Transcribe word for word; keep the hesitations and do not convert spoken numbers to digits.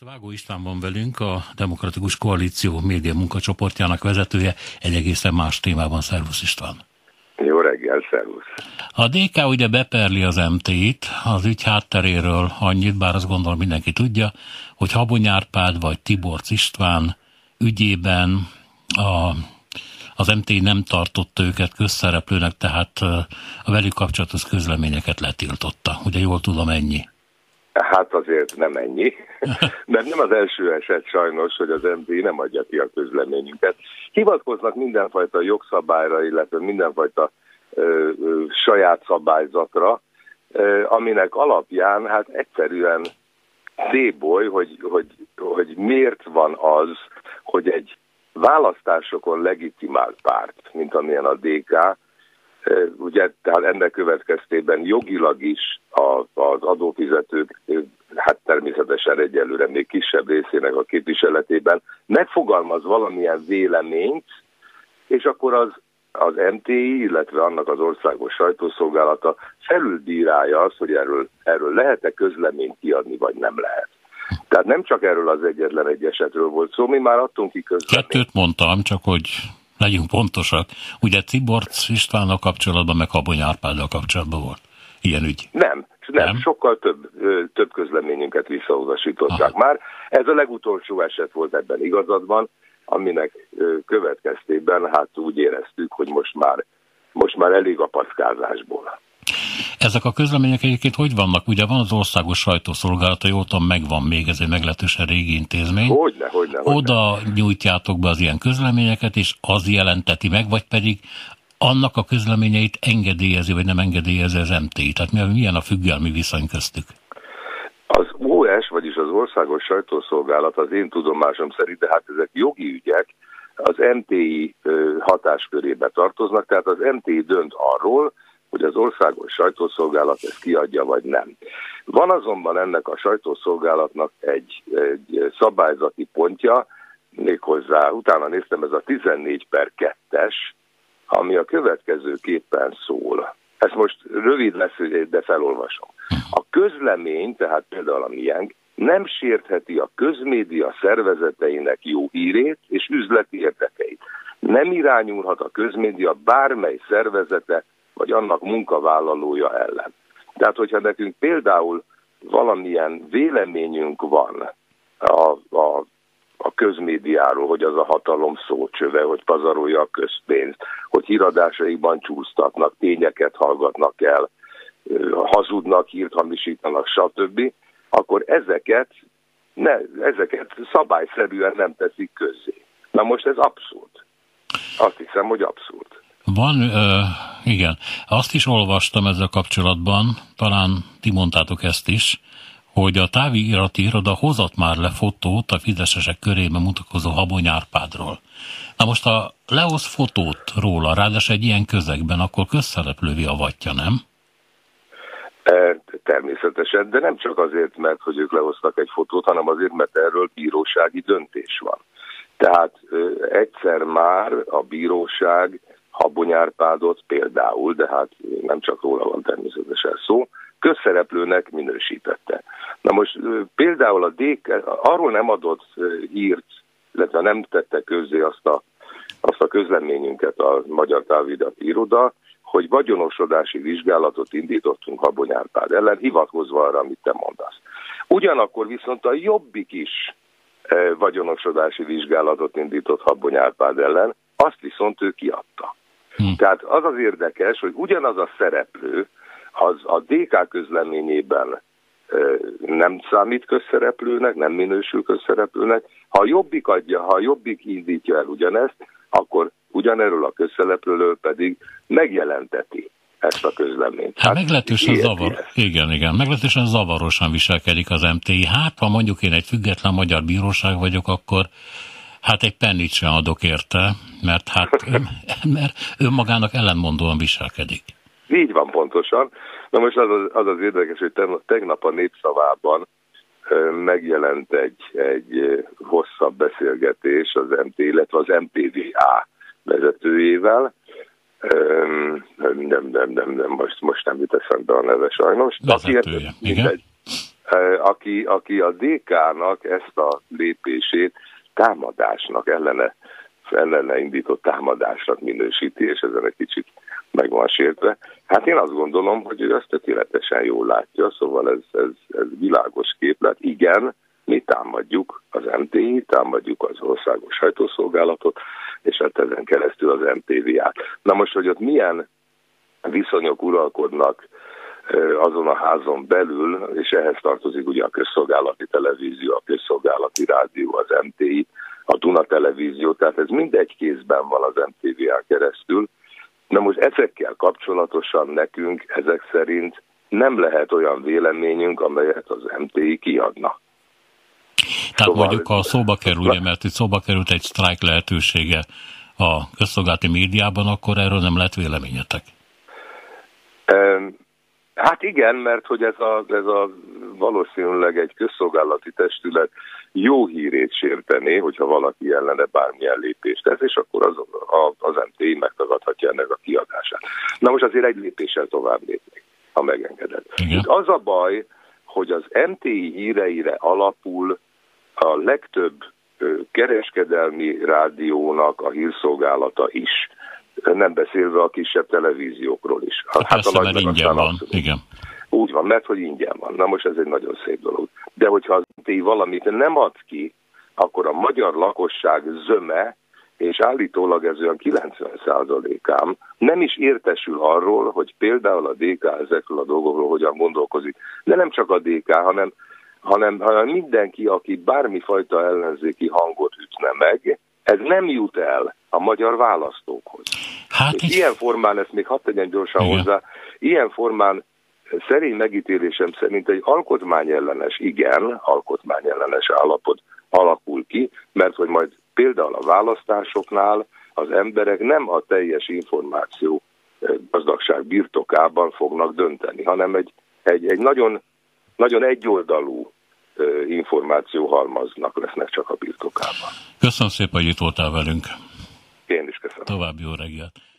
Vágó István van velünk, a Demokratikus Koalíció média munkacsoportjának vezetője, egy egészen más témában. Szervusz István! Jó reggel, szervusz! A dé ká ugye beperli az em té it, az ügy hátteréről annyit, bár azt gondolom mindenki tudja, hogy Habony Árpád vagy Tiborcs István ügyében a, az em té nem tartotta őket közszereplőnek, tehát a velük kapcsolatos közleményeket letiltotta. Ugye jól tudom, ennyi? Hát azért nem ennyi, mert nem az első eset sajnos, hogy az em té nem adja ki a közleményünket. Hivatkoznak mindenfajta jogszabályra, illetve mindenfajta ö, ö, saját szabályzatra, ö, aminek alapján hát egyszerűen déboly, hogy, hogy, hogy miért van az, hogy egy választásokon legitimált párt, mint amilyen a dé ká, ugye, tehát ennek következtében jogilag is az adófizetők, hát természetesen egyelőre még kisebb részének a képviseletében megfogalmaz valamilyen véleményt, és akkor az, az em té i, illetve annak az országos sajtószolgálata felülbírálja azt, hogy erről, erről lehet-e közleményt kiadni, vagy nem lehet. Tehát nem csak erről az egyetlen egy esetről volt szó, mi már adtunk ki közleményt. Kettőt mondtam, csak hogy legyünk pontosak. Ugye Tiborcs Istvánnal kapcsolatban, meg Habony Árpáddal kapcsolatban volt ilyen ügy? Nem, nem, nem? sokkal több, több közleményünket visszautasították Aha. már. Ez a legutolsó eset volt, ebben igazad van, aminek következtében hát úgy éreztük, hogy most már, most már elég a packázásból. Ezek a közlemények egyébként hogy vannak? Ugye van az országos sajtószolgálata, jól tudom, megvan még, ez egy meglehetősen régi intézmény. Hogyne, hogyne, hogyne. Oda nyújtjátok be az ilyen közleményeket, és az jelenteti meg, vagy pedig annak a közleményeit engedélyezi, vagy nem engedélyezi az em té i? Tehát milyen a függelmi viszony köztük? Az o es, vagyis az országos sajtószolgálat az én tudomásom szerint, de hát ezek jogi ügyek, az em té i hatáskörébe tartoznak, tehát az em té i dönt arról, hogy az országos sajtószolgálat ezt kiadja, vagy nem. Van azonban ennek a sajtószolgálatnak egy, egy szabályzati pontja, méghozzá, utána néztem, ez a tizennégy per kettes, ami a következőképpen szól. Ezt most rövid lesz, de felolvasom. A közlemény, tehát például a miénk, nem sértheti a közmédia szervezeteinek jó hírét és üzleti érdekeit. Nem irányulhat a közmédia bármely szervezete vagy annak munkavállalója ellen. Tehát, hogyha nekünk például valamilyen véleményünk van a, a, a közmédiáról, hogy az a hatalom szócsöve, hogy pazarolja a közpénzt, hogy híradásaikban csúsztatnak, tényeket hallgatnak el, hazudnak, hírt hamisítanak, stb., akkor ezeket, ne, ezeket szabályszerűen nem teszik közzé. Na most ez abszurd. Azt hiszem, hogy abszurd. Van, uh, igen, azt is olvastam ezzel kapcsolatban, talán ti mondtátok ezt is, hogy a távirati iroda hozott már le fotót a fideszesek körében mutatkozó Habony Árpádról. Na most ha lehoz fotót róla, ráadásul egy ilyen közegben, akkor közszereplővé avatja, nem? Természetesen, de nem csak azért, mert hogy ők lehoztak egy fotót, hanem azért, mert erről bírósági döntés van. Tehát egyszer már a bíróság Habony Árpádot például, de hát nem csak róla van természetesen szó, közszereplőnek minősítette. Na most például a dé ká arról nem adott hírt, illetve nem tette közzé azt a, azt a közleményünket a Magyar Távirati Iroda, hogy vagyonosodási vizsgálatot indítottunk Habony Árpád ellen, hivatkozva arra, amit te mondasz. Ugyanakkor viszont a Jobbik is e, vagyonosodási vizsgálatot indított Habony Árpád ellen, azt viszont ő kiadta. Hm. Tehát az az érdekes, hogy ugyanaz a szereplő, az a dé ká közleményében e, nem számít közszereplőnek, nem minősül közszereplőnek. Ha a Jobbik adja, ha a Jobbik indítja el ugyanezt, akkor ugyanerről a közszereplőről pedig megjelenteti ezt a közleményt. Hát, hát meglehetősen zavar... Igen, igen, meglehetősen zavarosan viselkedik az em té i. Hát, ha mondjuk én egy független magyar bíróság vagyok, akkor hát egy pennit sem adok érte, mert hát ön, mert önmagának ellenmondóan viselkedik. Így van pontosan. Na most az az, az, az érdekes, hogy tegnap a Népszavában megjelent egy, egy hosszabb beszélgetés az em té i, illetve az em pé vé á vezetőjével. Nem, nem, nem, nem, most, most nem jut eszembe a neve sajnos. Vezetője, igen. aki, aki a dé ká-nak ezt a lépését támadásnak, ellene, ellene indított támadásnak minősíti, és ezen egy kicsit meg van sértve. Hát én azt gondolom, hogy ő ezt tökéletesen jól látja, szóval ez, ez, ez világos képlet. Igen, mi támadjuk az em té i, támadjuk az Országos Sajtószolgálatot, és hát ezen keresztül az em té vé-át. Na most, hogy ott milyen viszonyok uralkodnak azon a házon belül, és ehhez tartozik ugye a közszolgálati televízió, a közszolgálati rádió, az em té i, a Duna televízió, tehát ez mindegy kézben van az em té vé-án keresztül. Na most ezekkel kapcsolatosan nekünk ezek szerint nem lehet olyan véleményünk, amelyet az em té i kiadna. Tehát szóval mondjuk a szóba kerül, ugye, mert itt szóba került egy sztrájk lehetősége a közszolgálati médiában, akkor erről nem lehet véleményetek? Hát igen, mert hogy ez a, ez a valószínűleg egy közszolgálati testület jó hírét sértené, hogyha valaki ellene bármilyen lépést tesz, és akkor az, a, az em té i megtagadhatja ennek a kiadását. Na most azért egy lépéssel tovább lépnék, ha megengeded. Itt az a baj, hogy az em té i híreire alapul a legtöbb kereskedelmi rádiónak a hírszolgálata is. Nem beszélve a kisebb televíziókról is. Hát, hát persze, a mert ingyen van. Igen. Úgy van, mert hogy ingyen van. Na most ez egy nagyon szép dolog. De hogyha az em té i valamit nem ad ki, akkor a magyar lakosság zöme, és állítólag ez olyan kilencven százalékám nem is értesül arról, hogy például a dé ká ezekről a dolgokról hogyan gondolkozik. De nem csak a dé ká, hanem, hanem, hanem mindenki, aki bármifajta ellenzéki hangot ütne meg, ez nem jut el a magyar választókhoz. Hát és ilyen formán, ezt még hadd tegyen gyorsan igen. hozzá, ilyen formán szerény megítélésem szerint egy alkotmányellenes, igen, alkotmányellenes állapot alakul ki, mert hogy majd például a választásoknál az emberek nem a teljes információ gazdagság birtokában fognak dönteni, hanem egy, egy, egy nagyon, nagyon egyoldalú információhalmaznak lesznek csak a birtokában. Köszönöm szépen, hogy itt voltál velünk. Én is köszönöm. További jó reggelt.